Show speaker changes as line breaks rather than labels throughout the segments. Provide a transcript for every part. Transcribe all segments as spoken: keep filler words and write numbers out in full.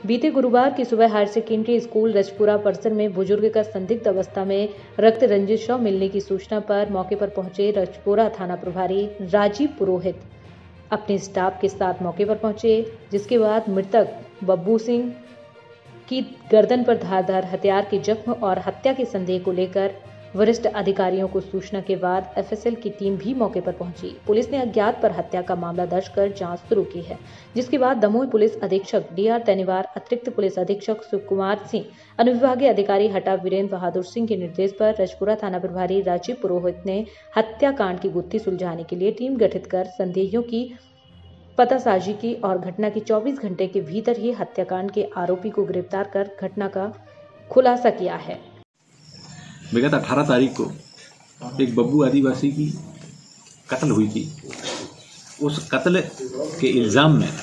बीते गुरुवार की सुबह हायर सेकेंडरी स्कूल रजपुरा परिसर में बुजुर्ग का संदिग्ध अवस्था में रक्त रंजित शव मिलने की सूचना पर मौके पर पहुंचे रजपुरा थाना प्रभारी राजीव पुरोहित अपने स्टाफ के साथ मौके पर पहुंचे, जिसके बाद मृतक बब्बू सिंह की गर्दन पर धारदार हथियार के जख्म और हत्या के संदेह को लेकर वरिष्ठ अधिकारियों को सूचना के बाद एफएसएल की टीम भी मौके पर पहुंची। पुलिस ने अज्ञात पर हत्या का मामला दर्ज कर जांच शुरू की है, जिसके बाद दमोह पुलिस अधीक्षक डीआर तनिवार, अतिरिक्त पुलिस अधीक्षक सुकुमार सिंह, अनुविभागीय अधिकारी हटा वीरेंद्र बहादुर सिंह के निर्देश पर रजपुरा थाना प्रभारी राजीव पुरोहित ने हत्याकांड की गुत्थी सुलझाने के लिए टीम गठित कर संदेहियों की पतासाजी की और घटना के चौबीस घंटे के भीतर ही हत्याकांड के आरोपी को गिरफ्तार कर घटना का खुलासा किया है।
विगत अठारह तारीख को एक बब्बू आदिवासी की कत्ल हुई थी। उस कत्ल के इल्जाम में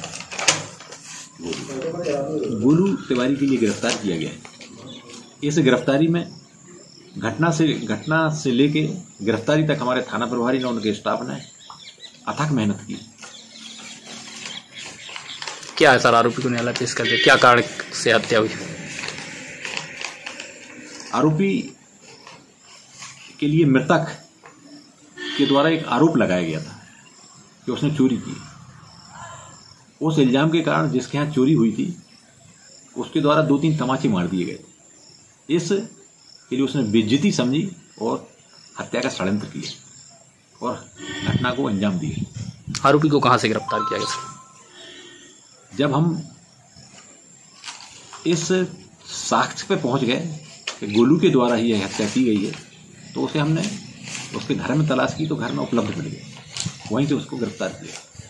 गोलू तिवारी के लिए गिरफ्तार किया गया है। इस गिरफ्तारी में घटना से घटना से लेके गिरफ्तारी तक हमारे थाना प्रभारी ने, उनके स्टाफ ने अथक मेहनत की।
क्या है सर, आरोपी को न्यायालय पेश कर दिया, क्या कारण से हत्या हुई?
आरोपी के लिए मृतक के द्वारा एक आरोप लगाया गया था कि उसने चोरी की। उस इल्जाम के कारण जिसके यहाँ चोरी हुई थी उसके द्वारा दो तीन तमाचे मार दिए गए थे। इस के लिए उसने बेइज्जती समझी और हत्या का षड्यंत्र किया और घटना को अंजाम दिया।
आरोपी को कहाँ से गिरफ्तार किया गया सर?
जब हम इस साक्ष्य पर पहुंच गए कि गोलू के द्वारा ही यह हत्या की गई है, तो उसे हमने उसके घर में तलाश की तो घर में उपलब्ध मिल गया, वहीं से उसको गिरफ्तार किया।